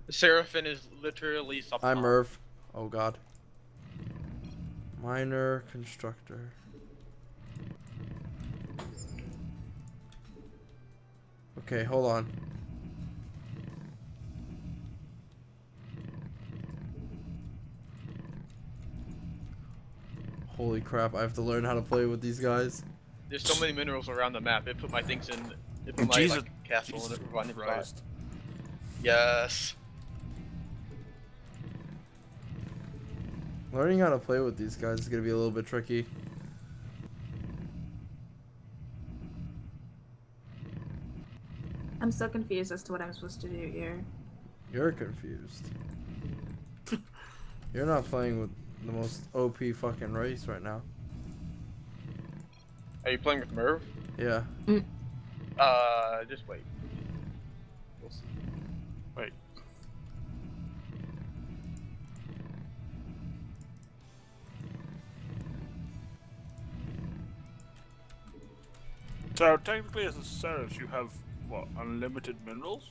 Seraphim is literally something. I'm Merv. Oh god. Miner constructor. Okay, hold on. Holy crap, I have to learn how to play with these guys. There's so many minerals around the map. It put my things in. It put my like, castle and it provided Christ. Yes. Learning how to play with these guys is gonna be a little bit tricky. I'm so confused as to what I'm supposed to do here. You're confused. You're not playing with the most OP fucking race right now. Are you playing with Merv? Yeah. Just wait. We'll see. Wait. So technically, as a Seraph, you have what, unlimited minerals?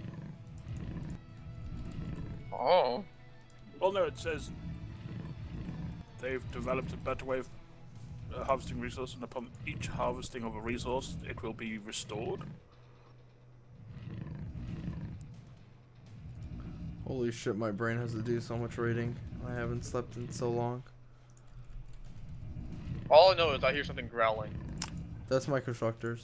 Oh. Well, no, it says they've developed a better way of harvesting resources, and upon each harvesting of a resource, it will be restored. Holy shit, my brain has to do so much reading. I haven't slept in so long. All I know is I hear something growling. That's my constructors.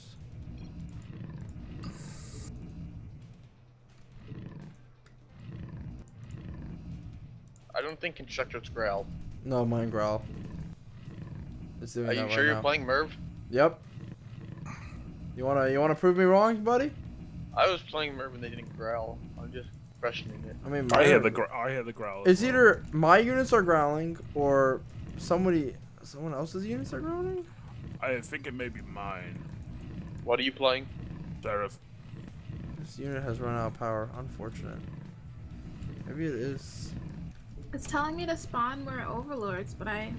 I don't think constructors growl. No, mine growl. It's doing Are that you right sure you're now. playing Merv? Yep. You wanna prove me wrong, buddy? I was playing Merv and they didn't growl. I'm just questioning it. I mean, I hear the growl. It's either my units are growling or someone else's units are growling. I think it may be mine. What are you playing? Seraph. This unit has run out of power. Unfortunate. Maybe it is. It's telling me to spawn more overlords, but I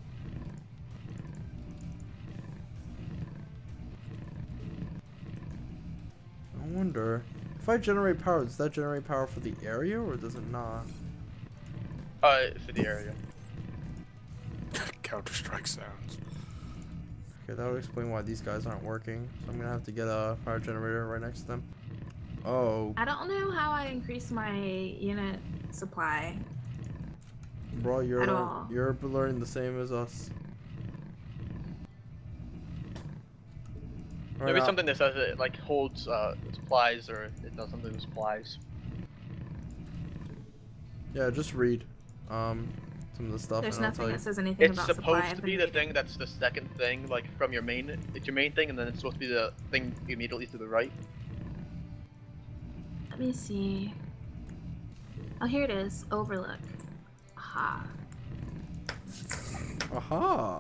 wonder if I generate power, does that generate power for the area or does it not? For the area. Counter-Strike sounds. Okay, that would explain why these guys aren't working. So I'm gonna have to get a power generator right next to them. Oh. don't know how I increase my unit supply. Bro, you're all. learning the same as us. Right Maybe now. something that says it like holds supplies or it does something with supplies. Yeah, just read some of the stuff. There's and I'll nothing tell you. that says anything It's about supposed supply. to I've be been the reading. thing that's the second thing, like from your main. It's your main thing, and then it's supposed to be the thing immediately to the right. Let me see. Oh, here it is. Overlook. Aha. Aha!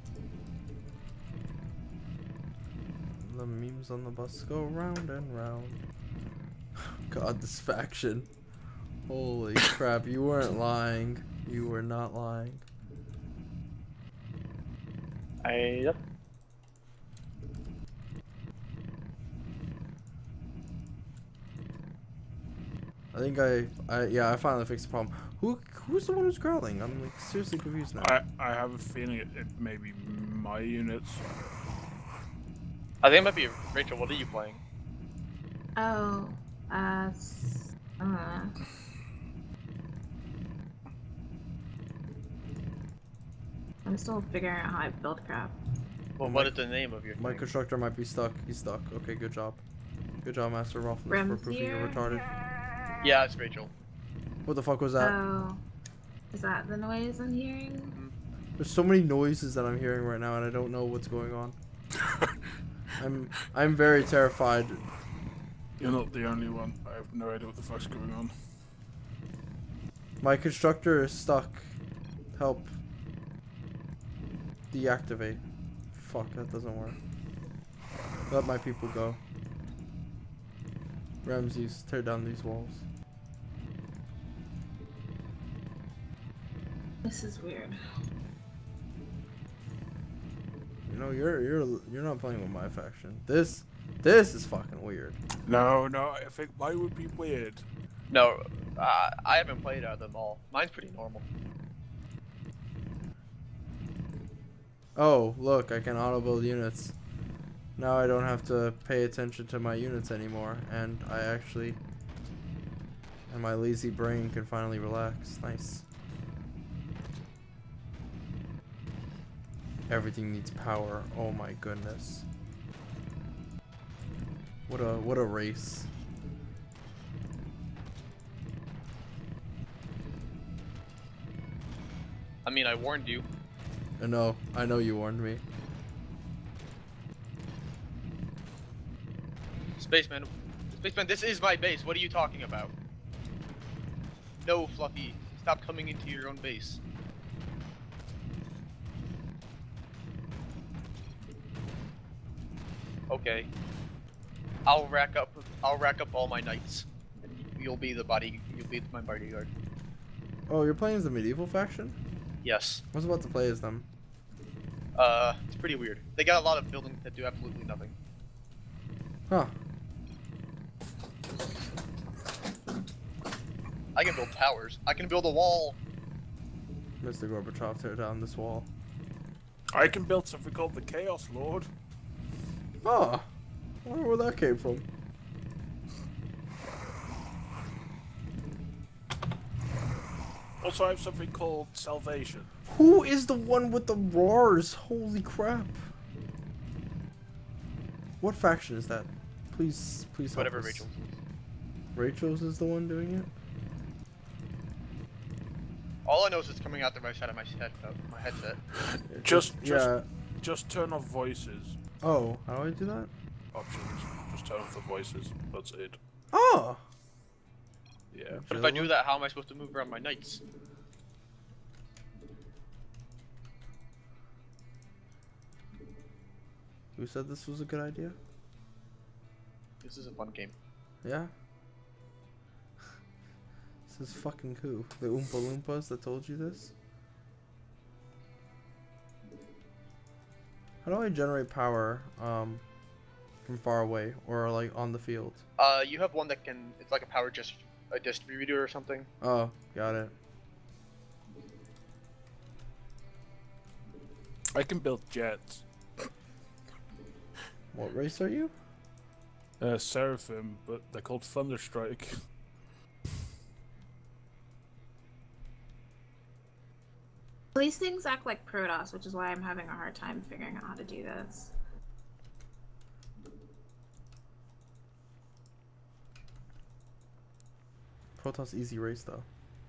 The memes on the bus go round and round. God, this faction. Holy crap, you weren't lying. You were not lying. Yep. I think I finally fixed the problem. Who's the one who's growling? I'm like seriously confused now. I have a feeling it may be my units. I think it might be Rachel. What are you playing? Oh, I'm still figuring out how I build crap. Well, what is the name of your My thing? constructor might be stuck. He's stuck. Okay, good job. Good job, Masterofroflness, for proving you're retarded. Yeah, it's Rachel. What the fuck was that? Oh, is that the noise I'm hearing? There's so many noises that I'm hearing right now, and I don't know what's going on. I'm very terrified. You're not the only one. I have no idea what the fuck's going on. My constructor is stuck. Help. Deactivate. Fuck, that doesn't work. Let my people go. Ramses, tear down these walls. This is weird. You know, you're not playing with my faction. This is fucking weird. No, I think mine would be weird. No, I haven't played out of them all. Mine's pretty normal. Oh, look, I can auto-build units. Now I don't have to pay attention to my units anymore, and and my lazy brain can finally relax. Nice. Everything needs power. Oh my goodness. What a race. I mean, I warned you. I know you warned me. Spaceman, this is my base. What are you talking about? No, Fluffy. Stop coming into your own base. Okay. I'll rack up all my knights. And you'll be my bodyguard. Oh, you're playing as the medieval faction? Yes. I was about to play as them. It's pretty weird. They got a lot of buildings that do absolutely nothing. Huh. I can build towers. I can build a wall. Mr. Gorbachev, tear down this wall. I can build something called the Chaos Lord. Oh, I wonder where that came from. Also, I have something called Salvation. Who is the one with the roars? Holy crap. What faction is that? Please help Whatever us. Rachel's is. Rachel's is the one doing it? All I know is it's coming out the right side of my headset. Just turn off voices. Oh, how do I do that? Options. Just turn off the voices. That's it. Oh! Yeah. But if I do that, how am I supposed to move around my knights? Who said this was a good idea? This is a fun game. Yeah? This is fucking who? The Oompa Loompas that told you this? How do I generate power from far away or like on the field? You have one that can. It's like a distributor or something. Oh, got it. I can build jets. What race are you? Seraphim, but they're called Thunderstrike. These things act like Protoss, which is why I'm having a hard time figuring out how to do this. Protoss easy race though.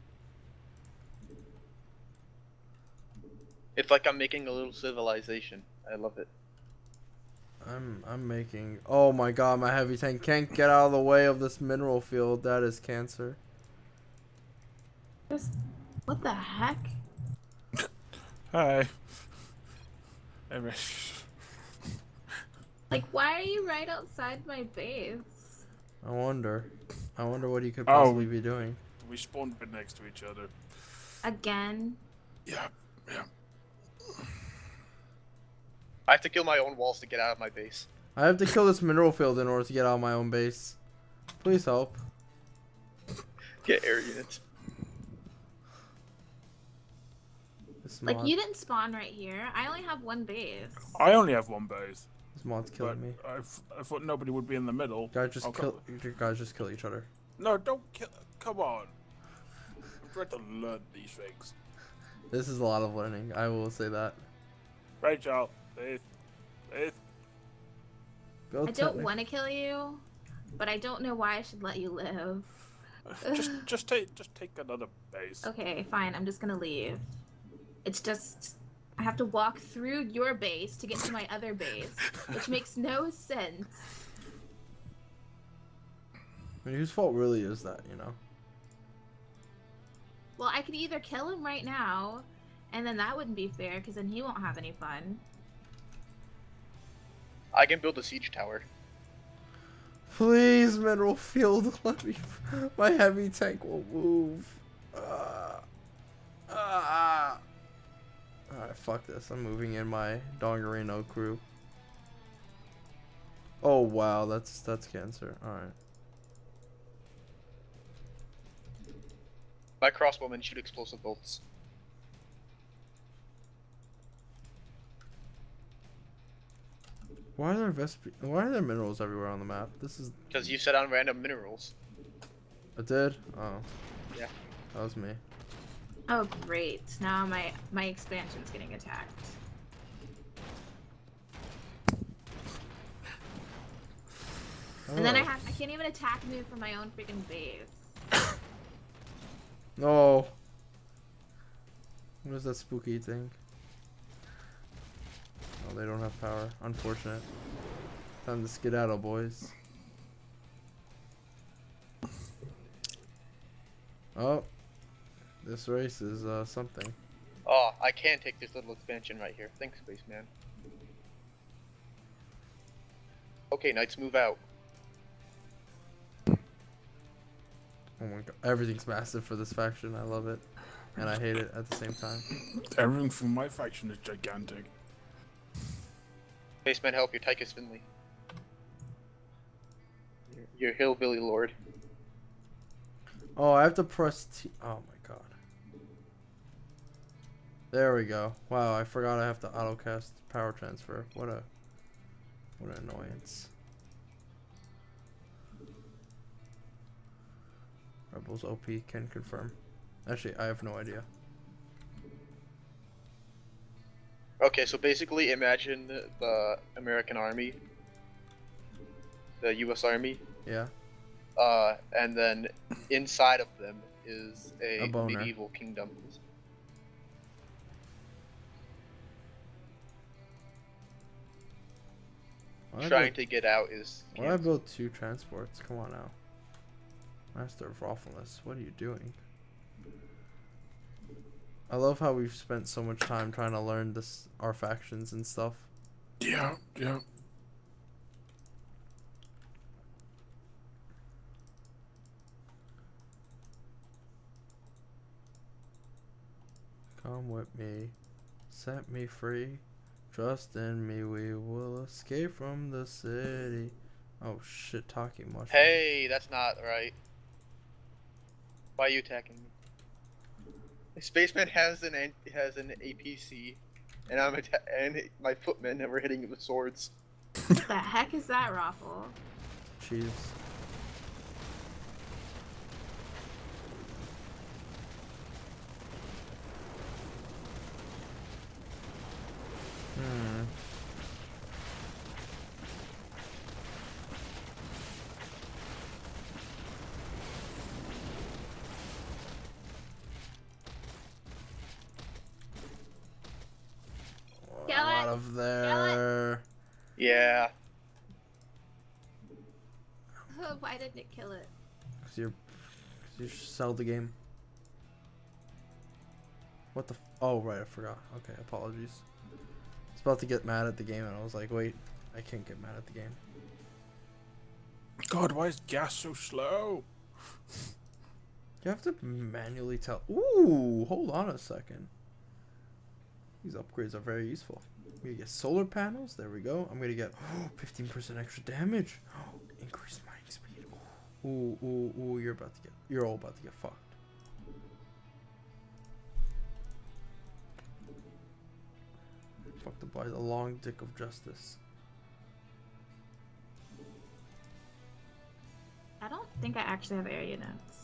It's like I'm making a little civilization. I love it. I'm making. Oh my god, my heavy tank can't get out of the way of this mineral field. That is cancer. What the heck? Hi. Like, why are you right outside my base? I wonder what he could possibly be doing. We spawned right next to each other. Again? Yeah. I have to kill my own walls to get out of my base. I have to kill this mineral field in order to get out of my own base. Please help. Get air units. Like, you didn't spawn right here. I only have one base. I only have one base. This mod's killing me. I thought nobody would be in the middle. Guys just kill each other. No, don't kill. Come on. I'm trying to learn these things. This is a lot of learning. I will say that. Rachel, Faith. I don't want to kill you, but I don't know why I should let you live. just take another base. Okay, fine. I'm just gonna leave. It's just I have to walk through your base to get to my other base, which makes no sense. I mean, whose fault really is that, you know? Well, I could either kill him right now, and then that wouldn't be fair, because then he won't have any fun. I can build a siege tower. Please, mineral field, let me. My heavy tank won't move. Alright, fuck this. I'm moving in my Dongarino crew. Oh wow, that's cancer. Alright. My crossbowmen shoot explosive bolts. Why are there minerals everywhere on the map? This is because you set on random minerals. I did? Oh. Yeah. That was me. Oh great! Now my expansion's getting attacked. Oh. And then I can't even attack move from my own freaking base. No. What is that spooky thing? Oh, they don't have power. Unfortunate. Time to skedaddle, boys. Oh. This race is something. Oh, I can take this little expansion right here. Thanks, Spaceman. Okay, knights move out. Oh my god. Everything's massive for this faction. I love it. And I hate it at the same time. Everything from my faction is gigantic. Spaceman, help your Tychus Finley. Your hillbilly lord. Oh, I have to press T. Oh my god. There we go. Wow, I forgot I have to autocast power transfer. What an annoyance. Rebels OP can confirm. Actually, I have no idea. Okay, so basically imagine the American Army, the US Army. Yeah. And then inside of them is a boner. medieval kingdom. Trying to get out is... Why did I build 2 transports? Come on now. Masterofroflness, what are you doing? I love how we've spent so much time trying to learn our factions and stuff. Yeah, yeah. Come with me, set me free. Trust in me, we will escape from the city. Oh shit, talking mushroom. Hey, that's not right. Why are you attacking me? The Spaceman has an APC, and and my footmen and we're hitting it with swords. What the heck is that, Raffle? Jeez. Out of there. Yeah. Why didn't it kill it? Cause you sell the game. What the? Oh right, I forgot. Okay, apologies. I was about to get mad at the game, and I was like, wait, I can't get mad at the game. God, why is gas so slow? You have to manually tell. Ooh, hold on a second. These upgrades are very useful. I'm gonna get solar panels. There we go. I'm gonna get 15% extra damage. Increased mining speed. Ooh, you're all about to get fucked. Fucked up by the long dick of justice. I don't think I actually have air units.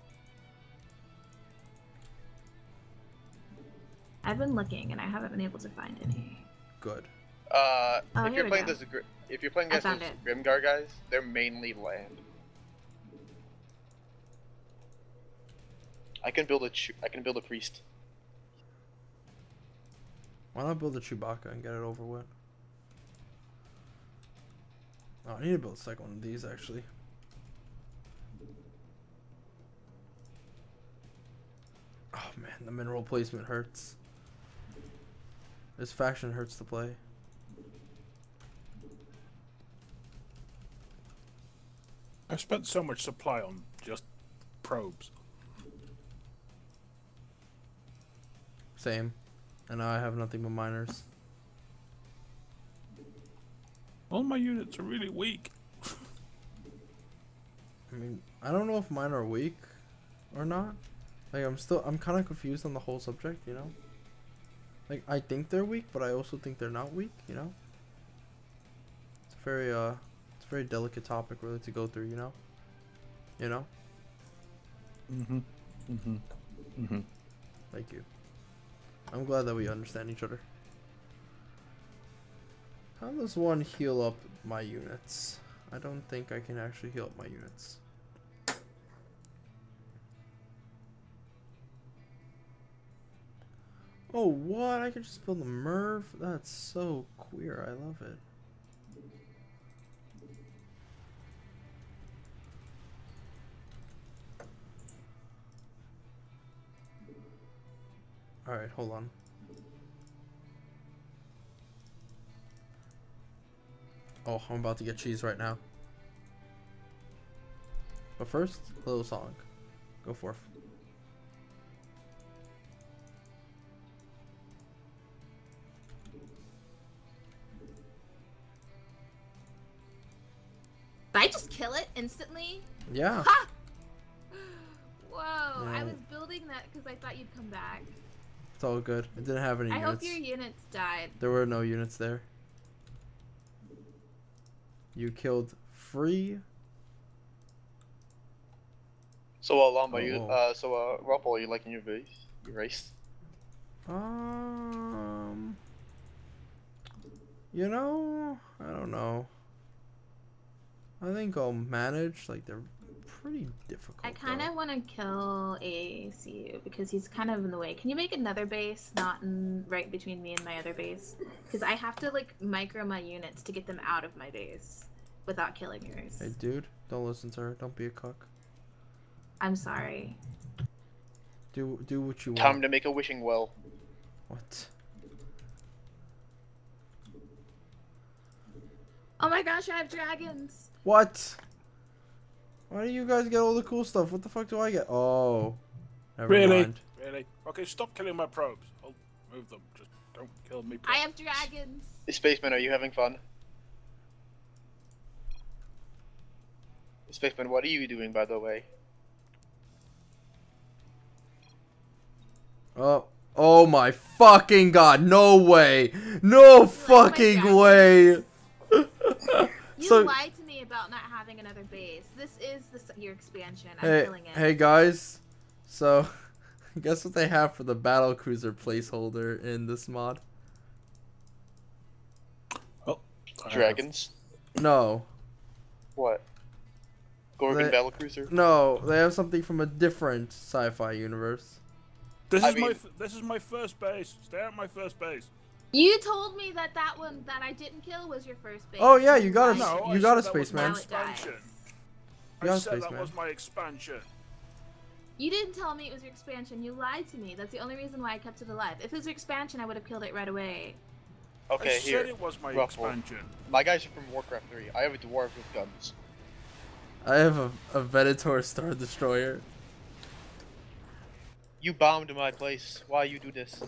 I've been looking and I haven't been able to find any. Good. If you're playing against those Grimgar guys, they're mainly land. I can build a priest. Why not build a Chewbacca and get it over with? Oh, I need to build a second one of these actually. Oh man, the mineral placement hurts. This faction hurts to play. I spent so much supply on just probes. Same. And now I have nothing but miners. All my units are really weak. I mean, I don't know if mine are weak or not. Like, I'm kind of confused on the whole subject, you know? Like, I think they're weak, but I also think they're not weak, you know? It's a very delicate topic really to go through, you know? You know? Thank you. I'm glad that we understand each other. How does one heal up my units? I don't think I can actually heal up my units. Oh, what? I can just build a Merv? That's so queer. I love it. Alright, hold on. Oh, I'm about to get cheese right now. But first, a little song. Go forth. Did I just kill it instantly? Yeah. Ha! Whoa, Yeah. I was building that because I thought you'd come back. It's all good. It didn't have any I units. hope your units died. There were no units there. You killed free. So, Lamba, Ruffle, are you liking your base? Your race? You know, I don't know. I think I'll manage. Like, they're pretty difficult. I kind of want to kill ACU because he's kind of in the way. Can you make another base, not right between me and my other base? Because I have to like micro my units to get them out of my base without killing yours. Hey, dude, don't listen to her. Don't be a cuck. I'm sorry. Do what you want. Time to make a wishing well. What? Oh my gosh, I have dragons. What? Why do you guys get all the cool stuff? What the fuck do I get? Oh. Never Really? mind. Really? Okay, stop killing my probes. I'll move them. Just don't kill me. I have dragons. Spaceman, are you having fun? Spaceman, what are you doing, by the way? Oh my fucking god, no way! No fucking way! You So- lied to me about not having another base. This is your expansion. I'm Hey, killing it. hey guys. So, guess what they have for the battle cruiser placeholder in this mod? Oh, Dragons? No. What? Gorgon They- Battlecruiser? No, they have something from a different sci-fi universe. This I is mean- this is my first base. Stay at my first base. You told me that one that I didn't kill was your first base. Oh yeah, you got lied. a No, you I got a said that was spaceman. Now it dies. Expansion. You got I a said that spaceman. was my expansion. You didn't tell me it was your expansion. You lied to me. That's the only reason why I kept it alive. If it was your expansion, I would have killed it right away. Okay, I here. said it was my Ruffle. expansion. My guys are from Warcraft 3. I have a dwarf with guns. I have a Venator Star Destroyer. You bombed my place. Why you do this?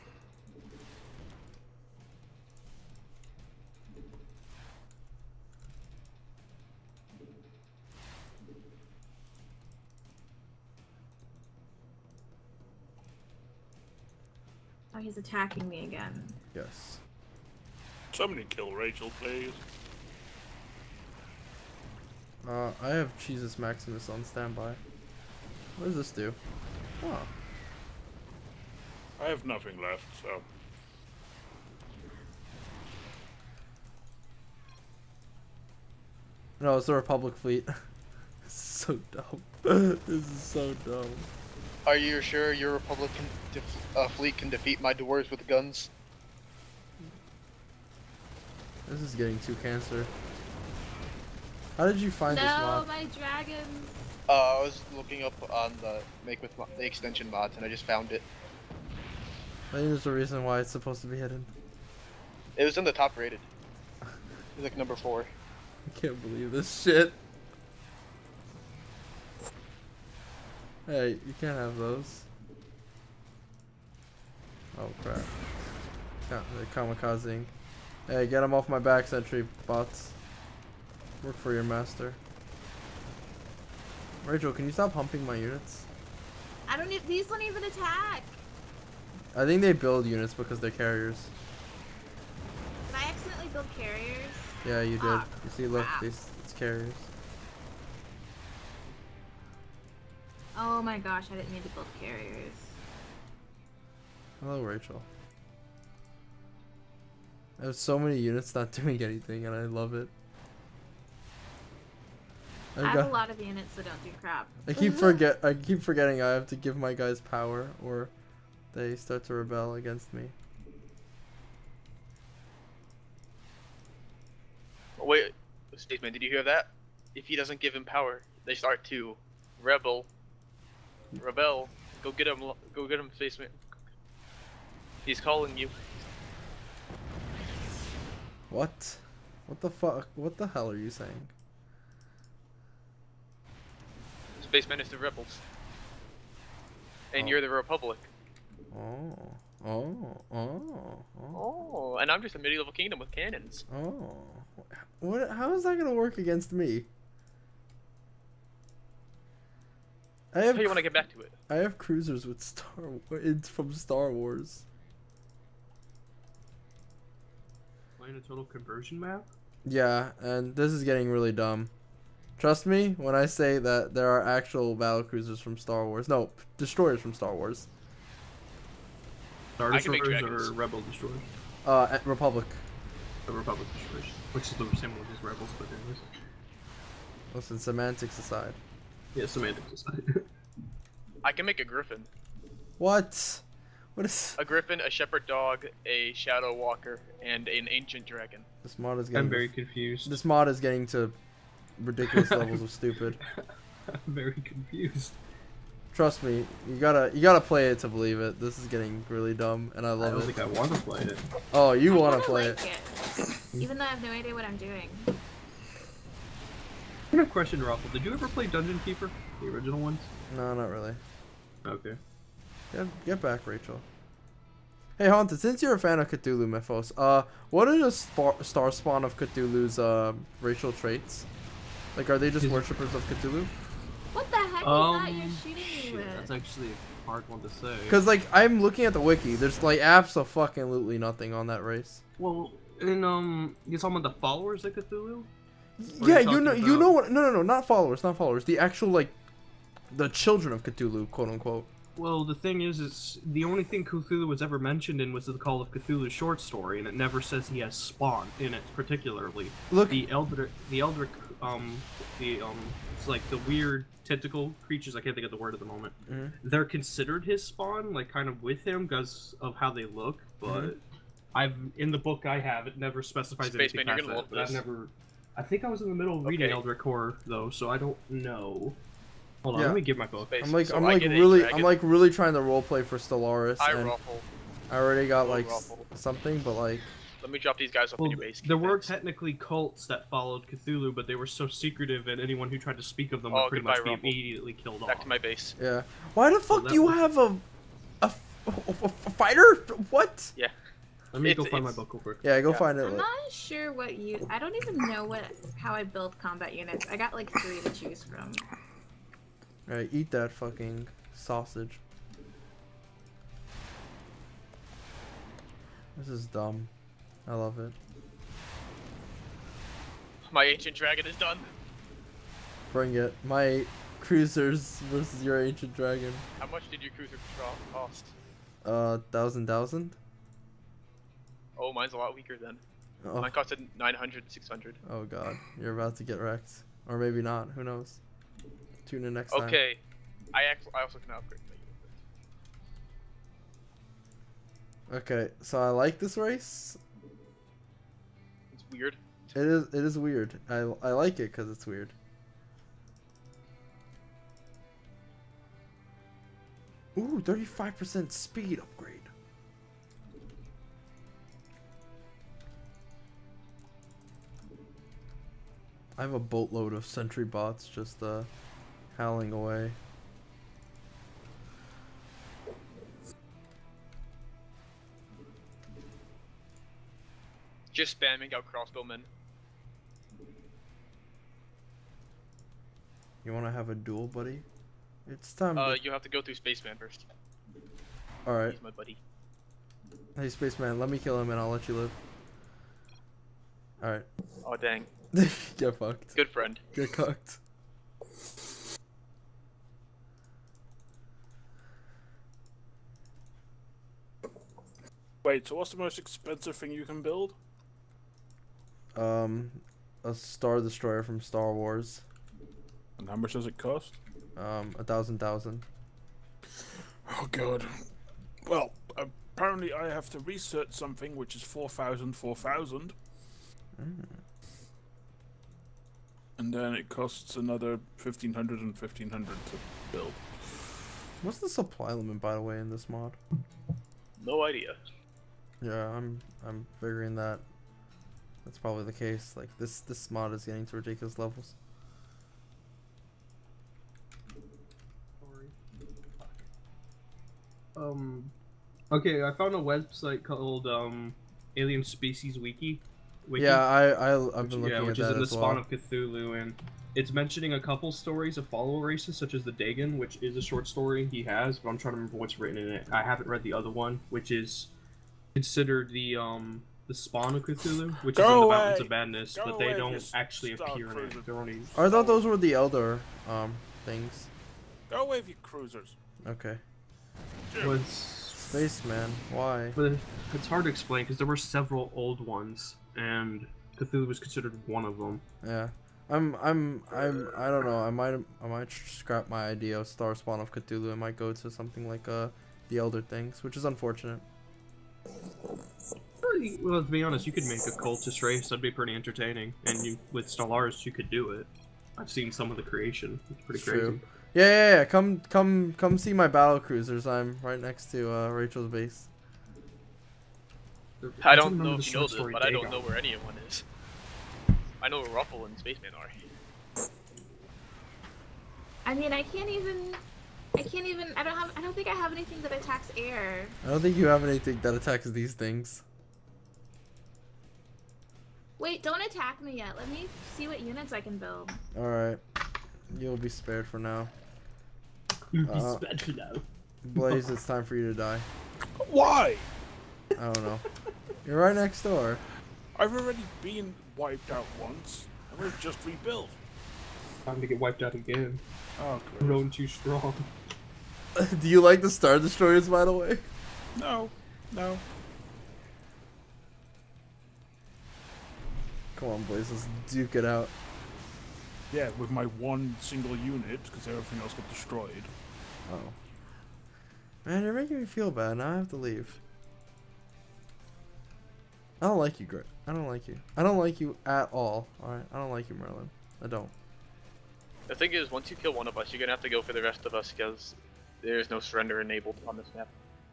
Oh, he's attacking me again. Yes. Somebody kill Rachel, please. I have Jesus Maximus on standby. What does this do? Oh. I have nothing left, so. No, it's the Republic fleet. This is so dumb. This is so dumb. Are you sure your Republican fleet can defeat my dwarves with guns? This is getting too cancer. How did you find this No, mod? my dragons. I was looking up on the the extension mods and I just found it. I think there's a reason why it's supposed to be hidden. It was in the top rated. It was like number 4. I can't believe this shit. Hey, you can't have those. Oh crap. They're kamikazing. Hey, get them off my back, sentry bots. Work for your master. Rachel, can you stop humping my units? I don't need. These don't even attack. I think they build units because they're carriers. Did I accidentally build carriers? Yeah, you did. Ah, You see, look, crap. it's carriers. Oh my gosh, I didn't mean to build carriers. Hello, Rachel. I have so many units not doing anything, and I love it. I have a lot of units that don't do crap. I keep forgetting I have to give my guys power, or they start to rebel against me. Wait, Spaceman, did you hear that? If he doesn't give him power, they start to rebel. Go get him. Go get him, Spaceman. He's calling you. What? What the fuck? What the hell are you saying? Spaceman is the rebels. And Oh. you're the Republic. Oh. And I'm just a medieval kingdom with cannons. Oh. What? How is that gonna work against me? How you want to get back to it? I have cruisers with from Star Wars. Playing a total conversion map? Yeah, and this is getting really dumb. Trust me when I say that there are actual battle cruisers from Star Wars. No, destroyers from Star Wars. Star I can make Destroyers dragons. or Rebel Destroyers? Republic. The Republic Destroyers. Which is the same one as Rebels, but anyways. Listen, semantics aside. Yeah, semantics aside. I can make a griffin. What? What is... A griffin, a shepherd dog, a shadow walker, and an ancient dragon. This mod is getting... I'm very confused. This mod is getting to ridiculous levels of stupid. I'm very confused. Trust me, you gotta play it to believe it. This is getting really dumb, and I I love don't it. think I want to play it. Oh, you I want to kinda play like it. Even though I have no idea what I'm doing. I have a question, Ruffle. Did you ever play Dungeon Keeper? The original ones? No, not really. Okay. Get back, Rachel. Hey, Haunted, since you're a fan of Cthulhu Mythos, what are the star spawn of Cthulhu's racial traits? Like, are they just worshippers of Cthulhu? What the heck is that you're shooting me with? That's actually a hard one to say. Because, like, I'm looking at the wiki. There's, like, abso-fucking-lutely nothing on that race. Well, in, you're talking about the followers of Cthulhu? Yeah, you know what? No, not followers, not followers. The actual, like, the children of Cthulhu, quote-unquote. Well, the thing is the only thing Cthulhu was ever mentioned in was the Call of Cthulhu short story, and it never says he has spawn in it particularly. Look, The Eldritch, it's like the weird tentacle creatures. I can't think of the word at the moment. Mhm. They're considered his spawn, like kind of with him because of how they look. But in the book I have, it never specifies anything Spaceman, you're past gonna that. love But I've this. never. I think I was in the middle of reading Okay. Eldritch Horror though, so I don't know. Hold on, Yeah. let me get my book. Space. I'm like, So I'm I like get a really, dragon. I'm like really trying to roleplay for Stellaris, I and ruffle. I already got Roll like ruffle. something, but like, Let me drop these guys off Well, in your base. there were Thanks. technically cults that followed Cthulhu, but they were so secretive, and anyone who tried to speak of them Oh, would pretty goodbye, much be Ruffle. immediately killed Back off. to my base. yeah. Why the fuck that do you was- have a fighter? What? Yeah. Let me It's- go find my it's- book real quick. Yeah, go Yeah. find it. I'm not sure what you. I don't even know how I build combat units. I got like 3 to choose from. Alright, eat that fucking sausage. This is dumb. I love it. My ancient dragon is done. Bring it. My cruisers versus your ancient dragon. How much did your cruiser cost? 1,000. Oh, mine's a lot weaker then. Oh, Mine costed 900, 600. oh god, you're about to get wrecked, or maybe not. Who knows? Tune in next time. Okay. I also can upgrade my unit. Okay, so I like this race. It's weird. It is weird. I like it because it's weird. Ooh, 35% speed upgrade. I have a boatload of sentry bots just howling away. Just spamming out crossbowmen. You want to have a duel, buddy? It's time. You have to go through Spaceman first. All right. He's my buddy. Hey, Spaceman, let me kill him and I'll let you live. All right. Oh dang. Get fucked. Good friend. Get cucked. Wait, so what's the most expensive thing you can build? A Star Destroyer from Star Wars. And how much does it cost? 1,000. Oh god. Well, apparently I have to research something which is 4,000. And then it costs another 1,500 and 1,500 to build. What's the supply limit, by the way, in this mod? No idea. Yeah, I'm figuring that that's probably the case. Like this mod is getting to ridiculous levels. Okay, I found a website called Alien Species Wiki. Yeah, I've been looking at that as well. Which is in the Spawn of Cthulhu, and it's mentioning a couple stories of follower races, such as the Dagon, which is a short story he has, but I'm trying to remember what's written in it. I haven't read the other one, which is considered the Spawn of Cthulhu, which is in the Mountains of Madness, but they don't actually appear in it. They're only... I thought those were the Elder things. Go away with your cruisers. Okay. Was Spaceman, why? But it's hard to explain because there were several old ones, and Cthulhu was considered one of them. Yeah, I don't know. I might scrap my idea of Star Spawn of Cthulhu. I might go to something like the Elder things, which is unfortunate. Well, to be honest, you could make a cultist race. That'd be pretty entertaining, and with Stellaris, you could do it. I've seen some of the creation. It's pretty crazy. Yeah. Come see my battle cruisers. I'm right next to Rachel's base. I don't know if you know this, but I don't know where anyone is. I know where Ruffle and Spaceman are. I mean, I don't think I have anything that attacks air. I don't think you have anything that attacks these things. Wait, don't attack me yet. Let me see what units I can build. Alright. You'll be spared for now. You'll be spared for now. Blaze, it's time for you to die. Why? I don't know. You're right next door. I've already been wiped out once, and we've just rebuilt. Time to get wiped out again. Oh, good. Grown too strong. Do you like the Star Destroyers, by the way? No. Come on, Blaze, let's duke it out. Yeah, with my one single unit, because everything else got destroyed. Oh. Man, you're making me feel bad. Now I have to leave. I don't like you, Grit. I don't like you. I don't like you at all. Alright? I don't like you, Merlin. I don't. The thing is, once you kill one of us, you're gonna have to go for the rest of us, because there's no surrender enabled on this map.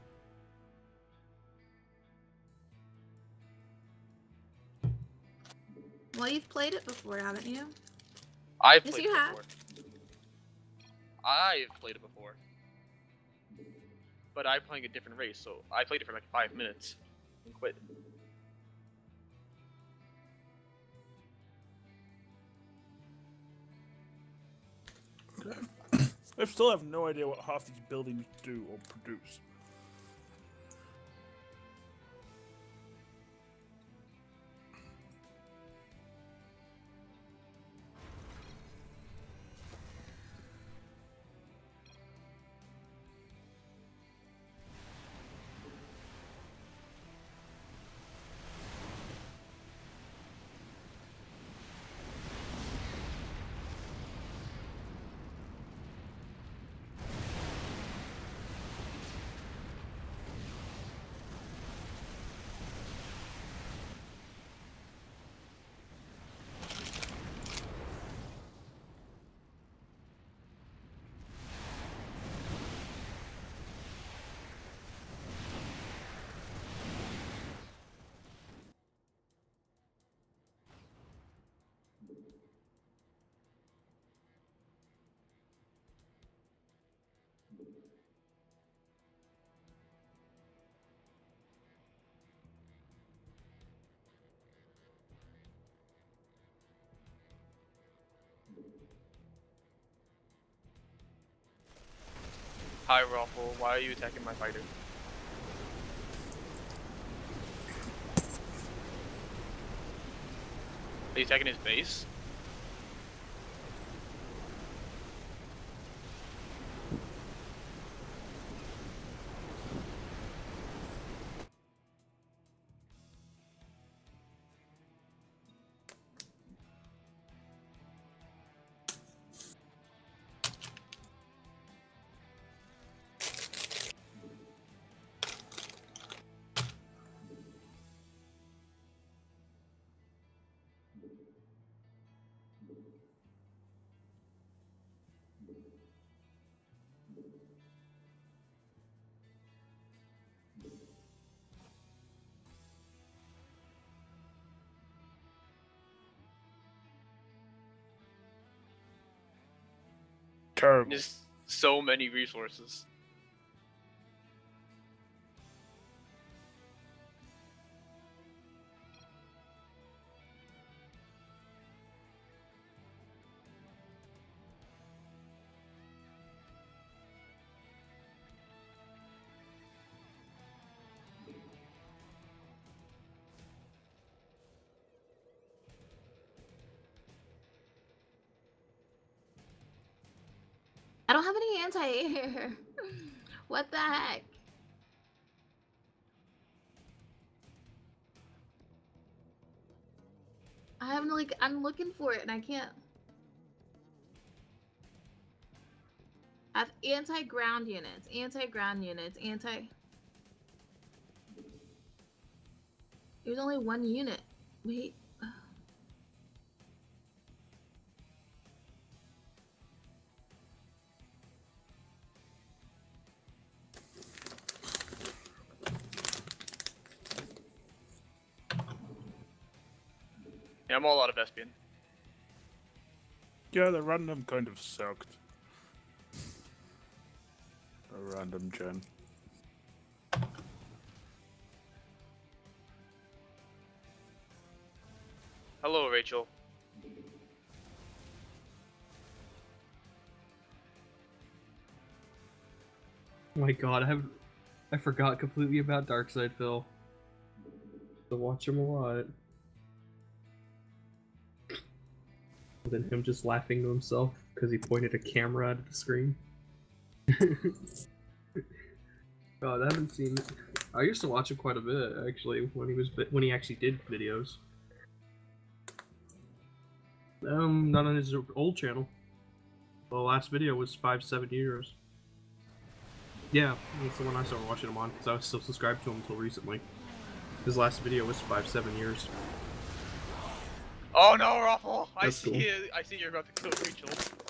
Well, you've played it before, haven't you? I've Yes, played you it have. before. I've played it before. But I'm playing a different race, so I played it for like 5 minutes and quit. I still have no idea what half these buildings do or produce. Hi, Raffle. Why are you attacking my fighter? Are you attacking his base? Terrible. Just so many resources. I don't have any anti-air. What the heck? I haven't like I'm looking for it and I can't. I have anti-ground units, anti-ground units, anti. There's only one unit. Wait. Yeah, I'm all out of Espion. Yeah, the random kind of sucked. A random gen. Hello, Rachel. Oh my god, I forgot completely about Darkside Phil. To watch him a lot. And then him just laughing to himself because he pointed a camera at the screen. God, I haven't seen. I used to watch him quite a bit actually when he actually did videos. Not on his old channel. The last video was 5-7 years. Yeah, that's the one I started watching him on because I was still subscribed to him until recently. His last video was 5-7 years. Oh no, Raffle! I That's see cool. it. I see you're about to kill Rachel.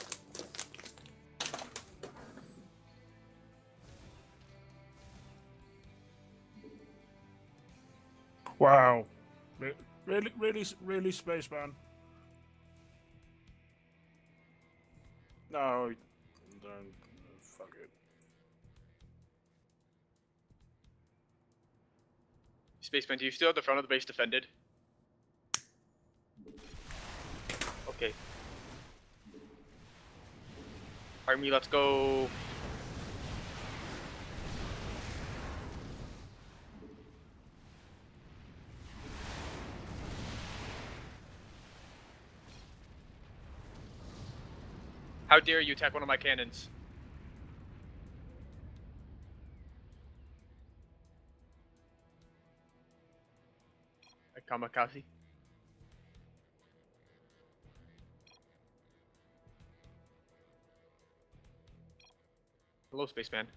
Wow. Really, Spaceman. No, don't. Fuck it. Spaceman, do you still have the front of the base defended? Okay. Army, let's go. How dare you attack one of my cannons? A kamikaze. Hello, Spaceman.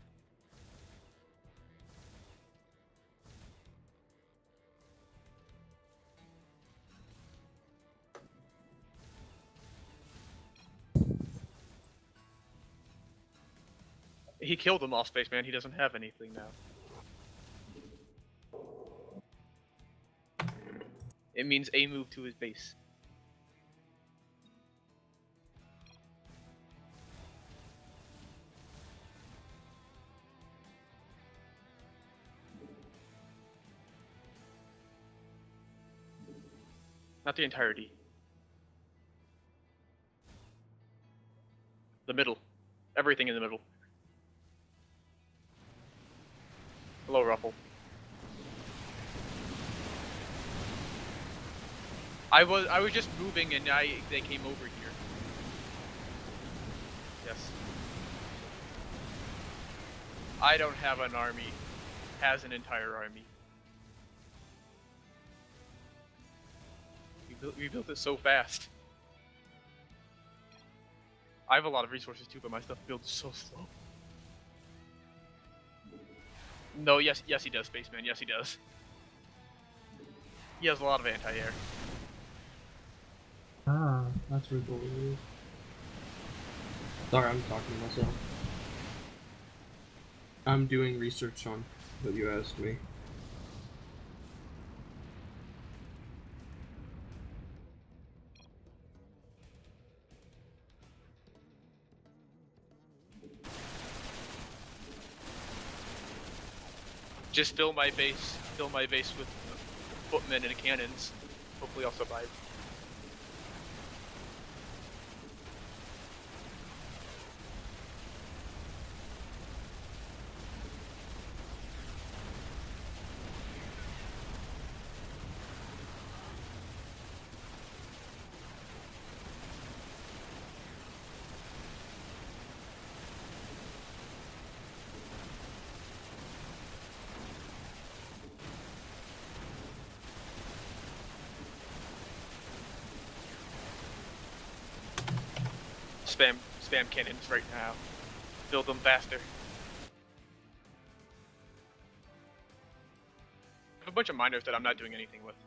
He killed them all, Spaceman. He doesn't have anything now. It means a move to his base. Not the entirety. The middle. Everything in the middle. Hello, Ruffle. I was just moving and they came over here. Yes. I don't have an army. Has an entire army. We built it so fast. I have a lot of resources too, but my stuff builds so slow. No, yes he does, Spaceman. Yes he does. He has a lot of anti-air. Ah, that's really cool. Sorry, I'm talking to myself. I'm doing research on what you asked me. Just fill my base with footmen and cannons. Hopefully I'll survive. Spam cannons right now. Build them faster. I have a bunch of miners that I'm not doing anything with.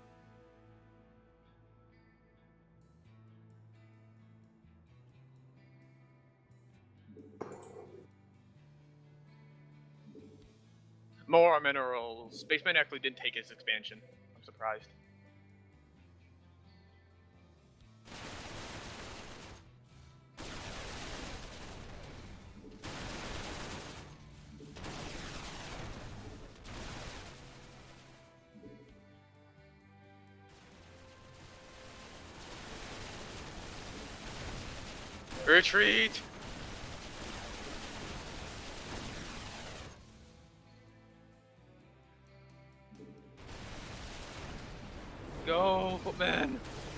More minerals. Spaceman actually didn't take his expansion. I'm surprised. Retreat! Go, footman!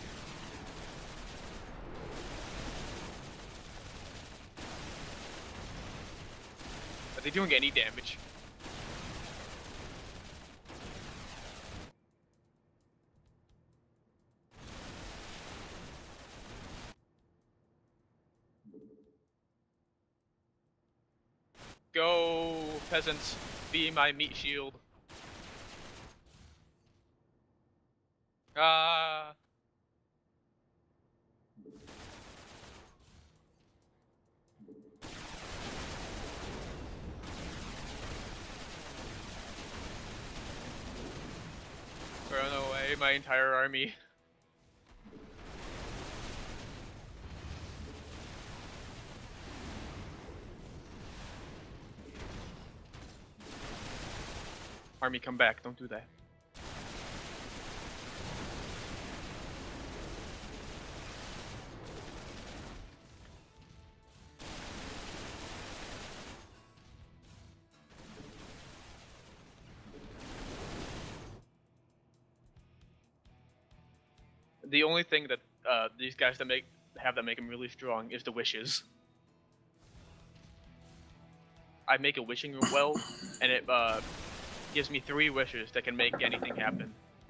Are they doing any damage? Go, peasants, be my meat shield. Ah. Burn away my entire army. Army, come back, don't do that. The only thing that these guys that make them really strong is the wishes. I make a wishing well, and it gives me 3 wishes that can make anything happen.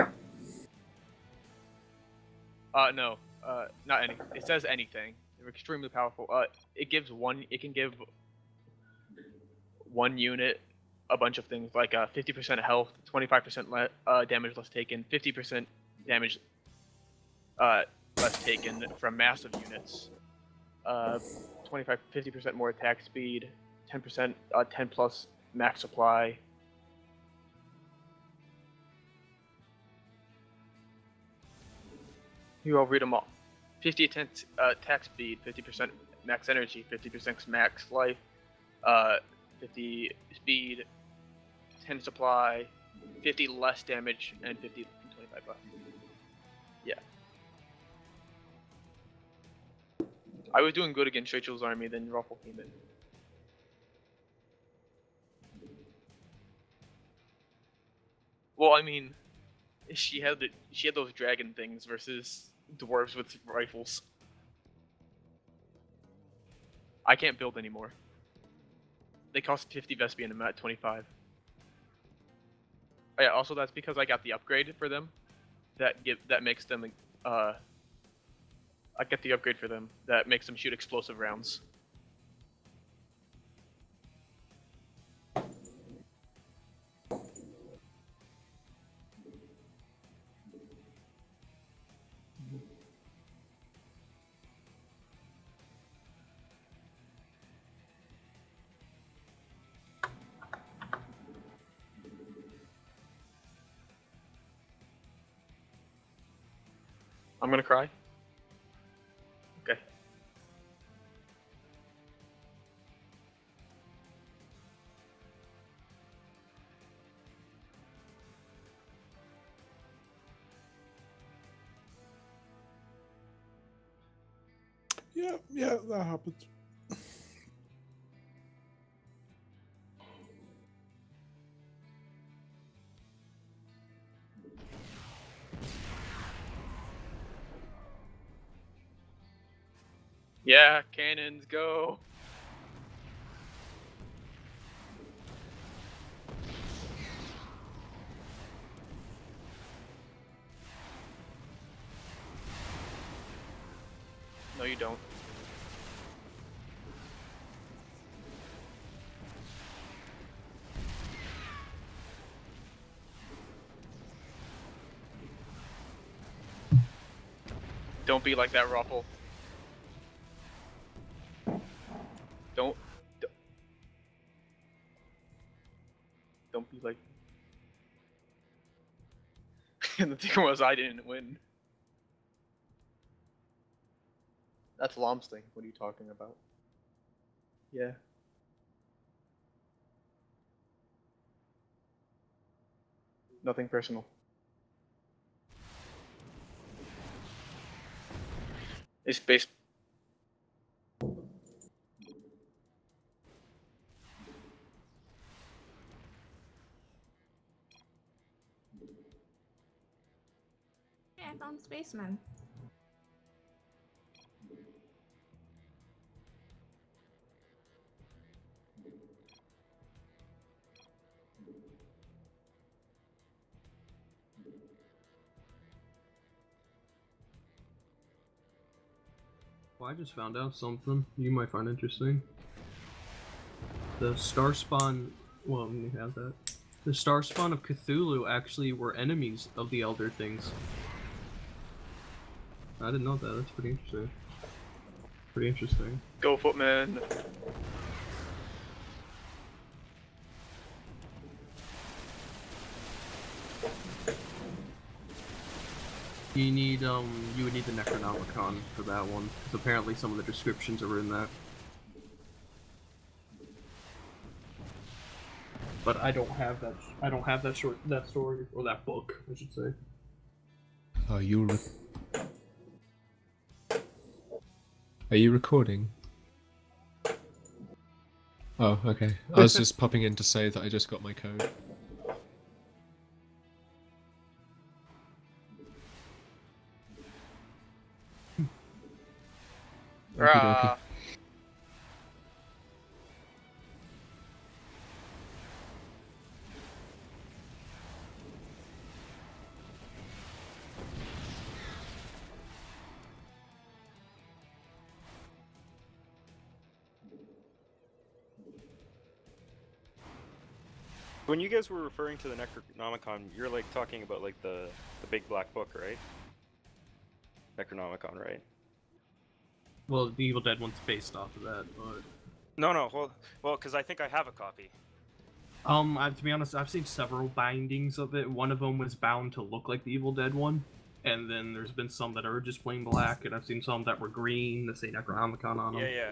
No, not any. It says anything. They're extremely powerful. It gives one. It can give one unit a bunch of things like 50% health, 25% damage less taken, 50% damage less taken from massive units, 50% more attack speed, 10%, 10 plus max supply. You all read them all. 50 attack speed, 50% max energy, 50% max life, 50 speed, 10 supply, 50 less damage, and 50 and 25 less. Yeah. I was doing good against Rachel's army, then Ruffle came in. Well, I mean, she had those dragon things versus dwarves with rifles. I can't build anymore. They cost 50 Vespian and I'm at 25. Oh, yeah, also that's because I got the upgrade for them. That makes them I get the upgrade for them that makes them shoot explosive rounds. I'm gonna cry. Okay. Yeah, that happens. Yeah, cannons go. No, you don't. Don't be like that, Ruffle. Don't be like. And the thing was, I didn't win. That's Lom's thing. What are you talking about? Yeah. Nothing personal. It's based. Yeah, I found Spaceman. Well, I just found out something you might find interesting. The star spawn. Well, let me have that. The star spawn of Cthulhu actually were enemies of the Elder Things. I didn't know that. That's pretty interesting. Pretty interesting. Go, Footman. You need you would need the Necronomicon for that one, because apparently some of the descriptions are in that. But I don't have that. I don't have that story or that book, I should say. Are you recording? Oh, okay. I was just popping in to say that I just got my code. Rah. When you guys were referring to the Necronomicon, you're like talking about like the big black book, right? Necronomicon, right? Well, the Evil Dead one's based off of that, but... No, well, because I think I have a copy. To be honest, I've seen several bindings of it. One of them was bound to look like the Evil Dead one, and then there's been some that are just plain black, and I've seen some that were green that say Necronomicon on them. Yeah.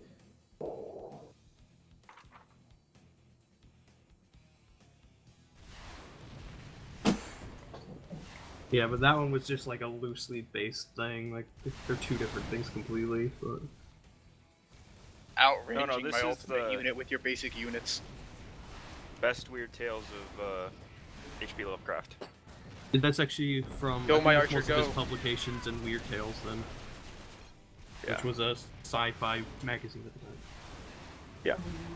Yeah, but that one was just like a loosely based thing. Like, they're two different things completely, but... Outranging this my is ultimate the unit with your basic units. best Weird Tales of H.P. Lovecraft. That's actually from Go, I think my it's archer, most of his go. publications and Weird Tales then. Yeah. Which was a sci-fi magazine at the time. Yeah.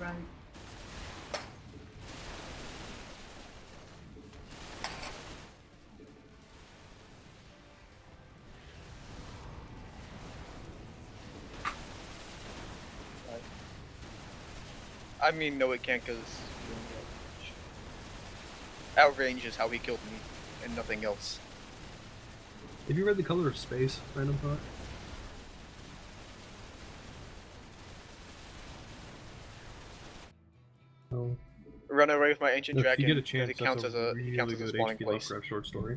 I mean, no, it can't, because outrange is how he killed me, and nothing else. Have you read The Color of Space, Random Thought? Oh. Run away with my ancient If dragon. you get a 'cause chance, it counts that's as a really it counts as a good spawning H.P. place. Lovecraft short story.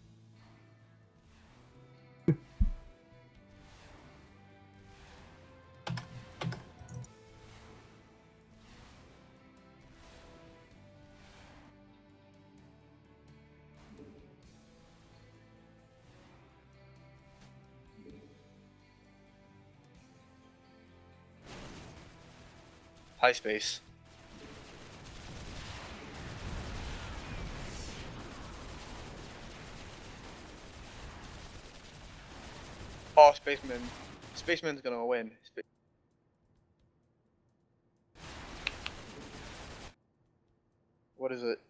High space. Oh, spaceman. Spaceman's gonna win. What is it?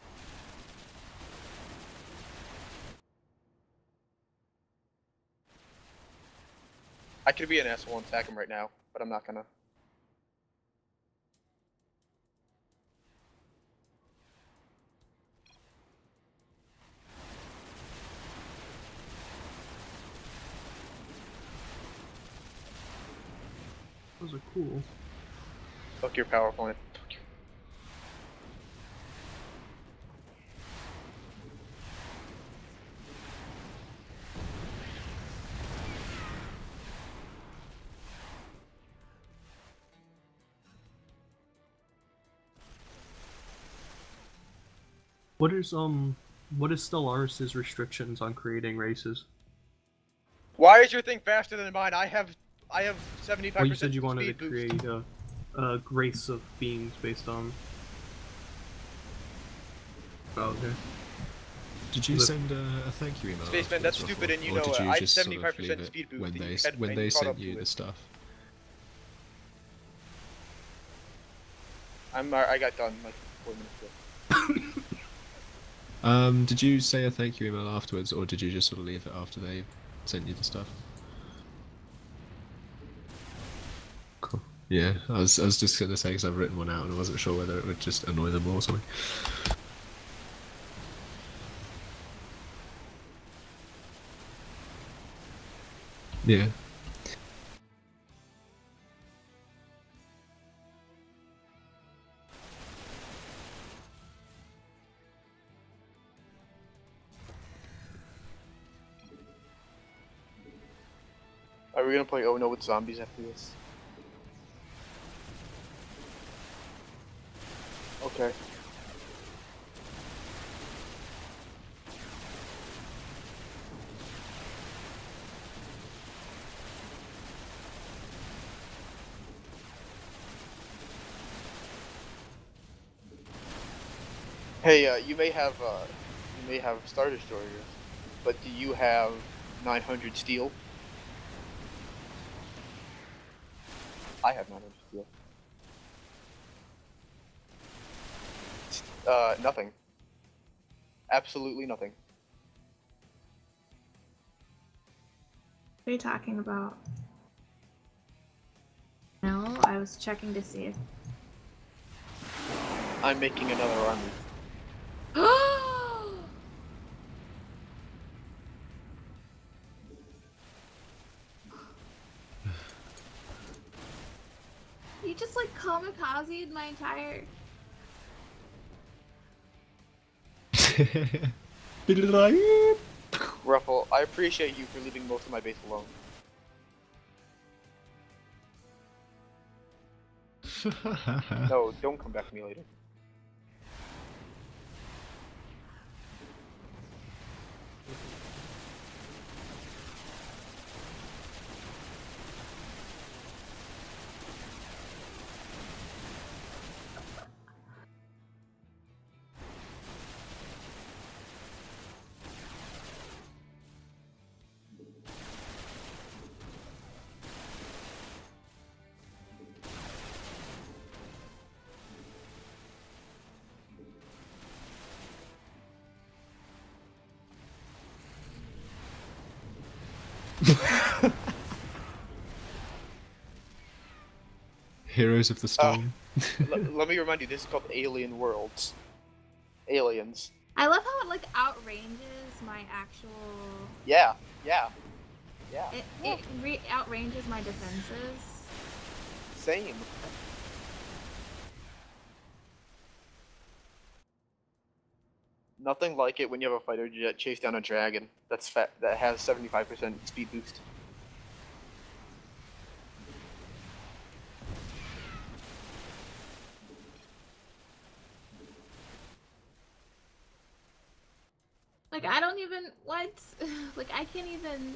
I could be an asshole and attack him right now, but I'm not gonna. Those are cool. Fuck your power plant. What is Stellaris' restrictions on creating races? Why is your thing faster than mine? I have 75%. Well, you said you wanted to speed boost. create a race of beings based on. Oh, okay. Did you send a thank you email? Spaceman, afterwards, that's Ruffle? stupid, and you Or know did it. you I have just sort of 75% leave it speed boost. when and they you had- when and they you caught sent up you to the it. stuff? I got done like 4 minutes ago. Did you say a thank you email afterwards, or did you just sort of leave it after they sent you the stuff? Cool. Yeah, I was just gonna say because I've written one out and I wasn't sure whether it would just annoy them or something. Yeah. Are we gonna play Oh No with zombies after this? Okay. Hey, you may have Star Destroyers, but do you have 900 steel? I have 900 steel. Nothing. Absolutely nothing. What are you talking about? No, I was checking to see if. I'm making another army. You just like kamikazed my entire. Ruffle, I appreciate you for leaving most of my base alone. No, don't come back to me later. Heroes of the Storm. Let me remind you, this is called Alien Worlds. Aliens. I love how it like outranges my actual. Yeah. It outranges my defenses. Same. Nothing like it when you have a fighter jet chase down a dragon that has 75% speed boost. Like I don't even what? Like I can't even.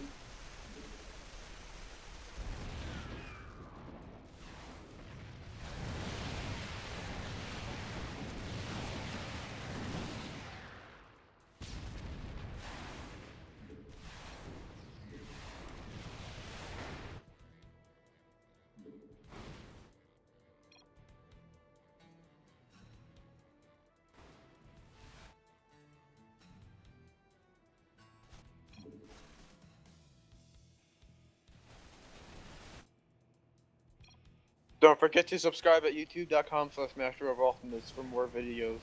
Don't forget to subscribe at youtube.com/Masterofroflness for more videos.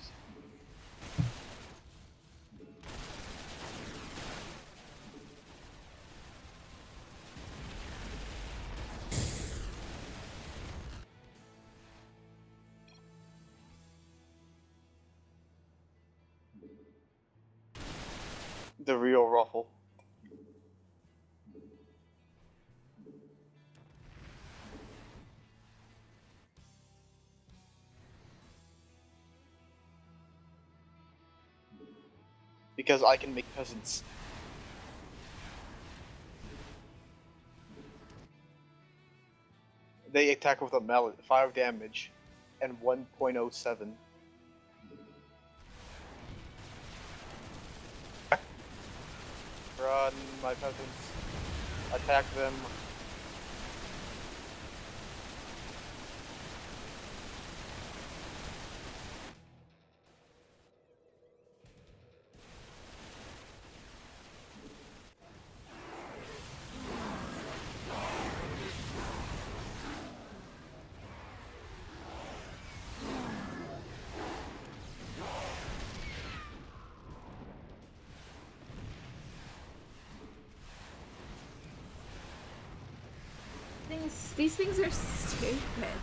The real Ruffle. Because I can make peasants. They attack with a mallet, 5 damage, and 1.07. Run, my peasants. Attack them. These things are stupid.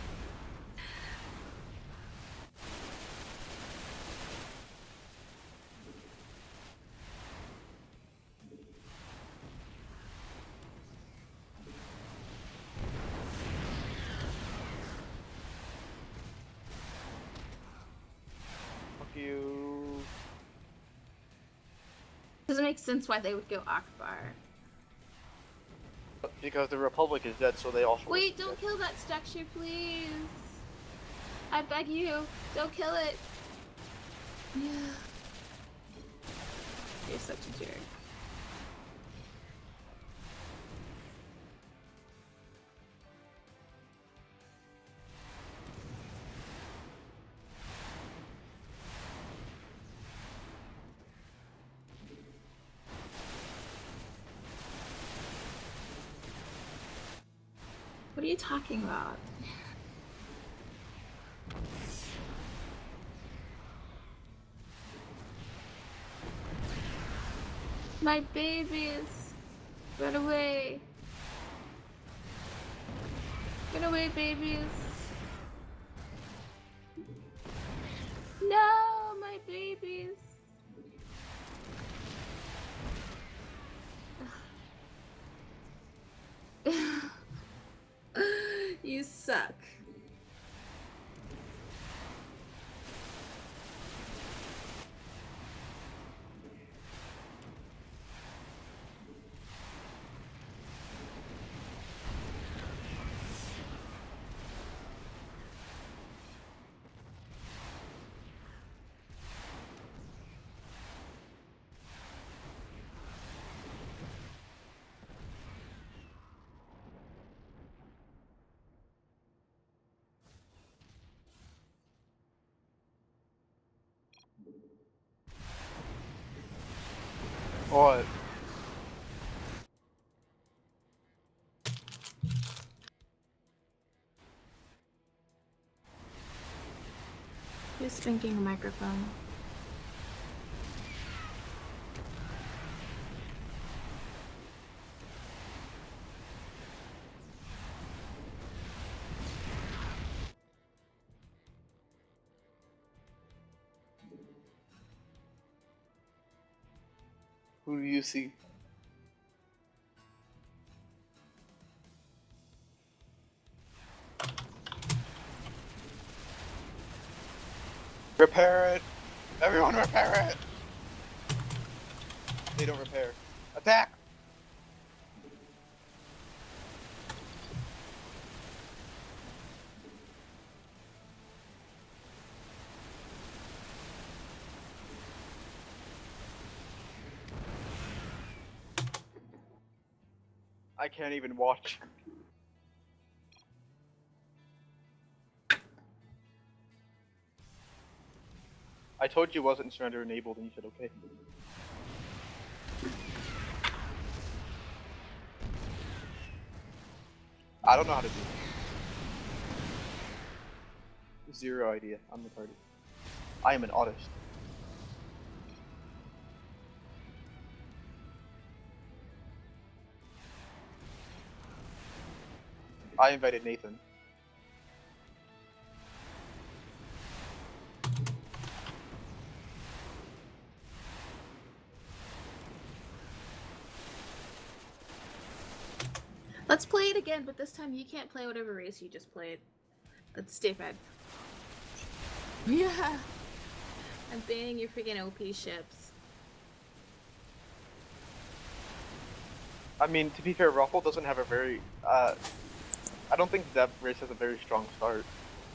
Fuck you. Doesn't make sense why they would go Akbar. Because the Republic is dead, so they also. Wait, don't kill that structure, please. I beg you, don't kill it. Yeah. You're such a jerk. What are you talking about? My babies! Run away! Run away, babies! No, my babies! You suck. What? spanking a microphone. Who do you see? Repair it! Everyone repair it! They don't repair. Attack! I can't even watch. I told you it wasn't surrender enabled and you said okay. I don't know how to do it. Zero idea. I'm retarded. I am an artist. I invited Nathan. Let's play it again, but this time you can't play whatever race you just played. That's stupid. Yeah. I'm banning your freaking OP ships. I mean, to be fair, Ruffle doesn't have a very, I don't think that race has a very strong start.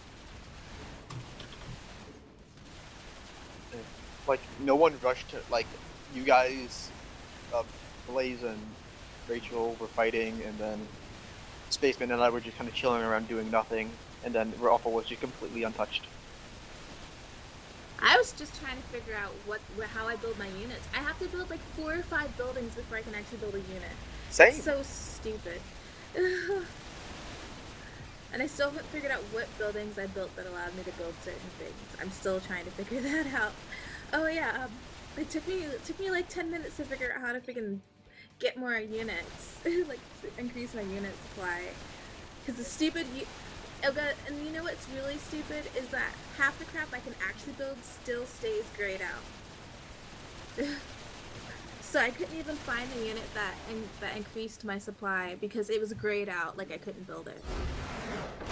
Like, no one rushed to, like, you guys, Blaze and Rachel were fighting, and then Spaceman and I were just kind of chilling around doing nothing, and then Ruffle was just completely untouched. I was just trying to figure out how I build my units. I have to build like 4 or 5 buildings before I can actually build a unit. Same. It's so stupid. And I still haven't figured out what buildings I built that allowed me to build certain things. I'm still trying to figure that out. Oh yeah, it took me like 10 minutes to figure out how to freaking get more units, like increase my unit supply. Because the stupid, and you know what's really stupid is that half the crap I can actually build still stays grayed out. So I couldn't even find a unit that increased my supply because it was grayed out, like I couldn't build it.